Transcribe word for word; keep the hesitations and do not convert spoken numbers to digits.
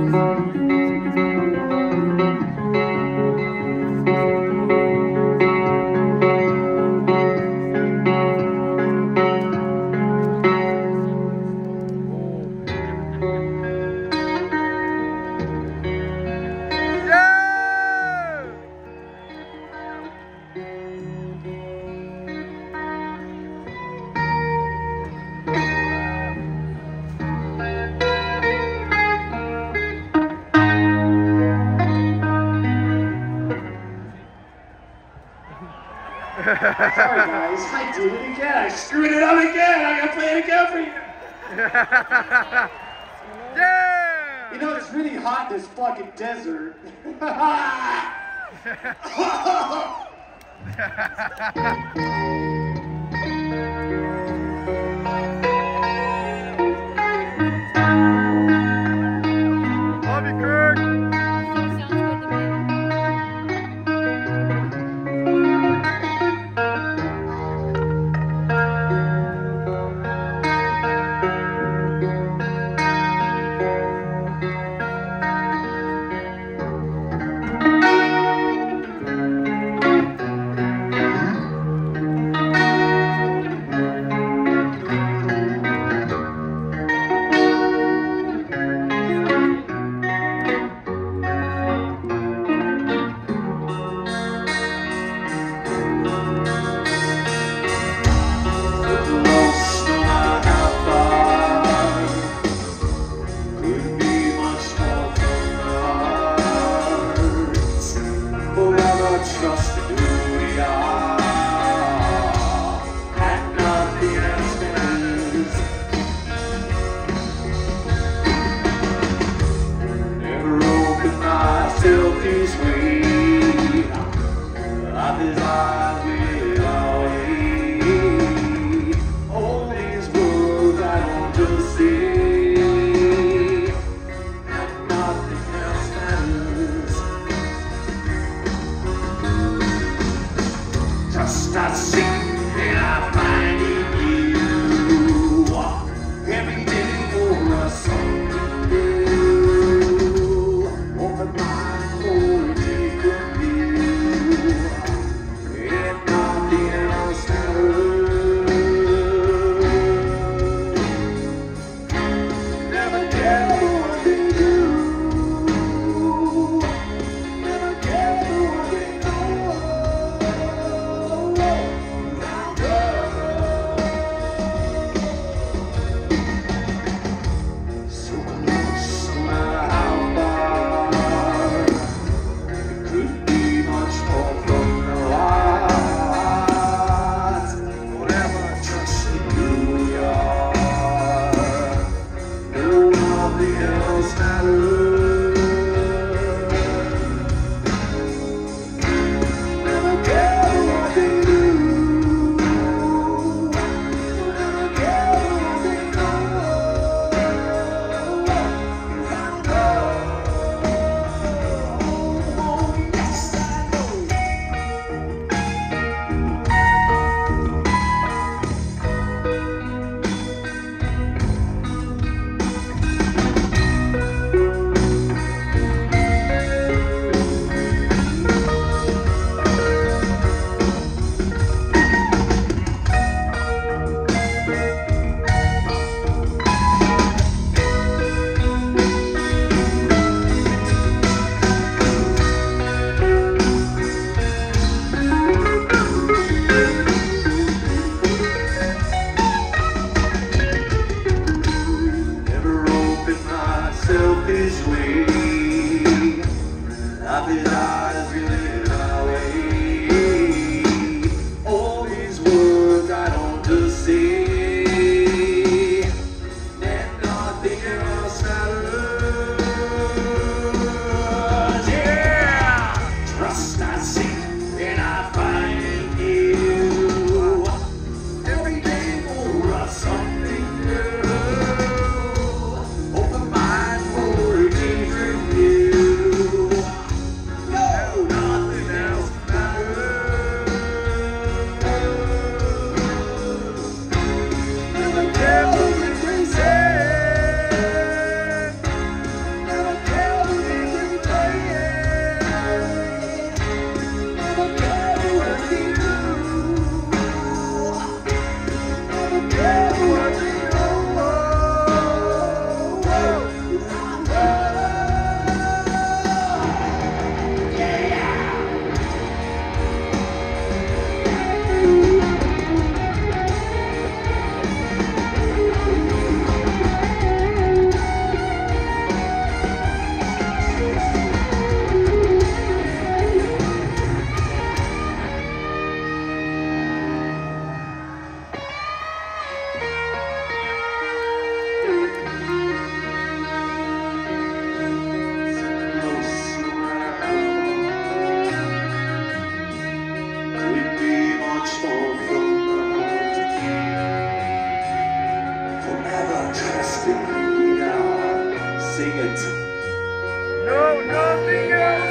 Sorry guys, I did it again. I screwed it up again. I gotta play it again for you. Yeah! You know, it's really hot in this fucking desert. Love you, Kirk. Trust in who we are, and nothing else matters. Never open myself this way. Life is hard without way. All these words I don't just say, and nothing else matters. Just I see and I find in you every day for us something new. Open mind for a take of view. No, nothing else.